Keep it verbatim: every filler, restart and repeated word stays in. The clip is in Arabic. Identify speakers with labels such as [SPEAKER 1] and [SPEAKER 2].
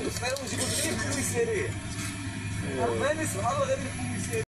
[SPEAKER 1] فلوس، كانوا يجيبوا غير الكوميساريه. ماني سبحان الله غير الكوميساريه.